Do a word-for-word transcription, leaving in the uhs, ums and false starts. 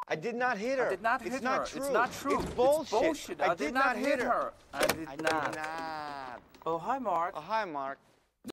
I did not hit her. I did not hit it's her. Not true. It's not true. It's bullshit. It's bullshit. I, I did, did not not hit hit her. her. I did I not. did not. Oh, hi, Mark. Oh, hi, Mark.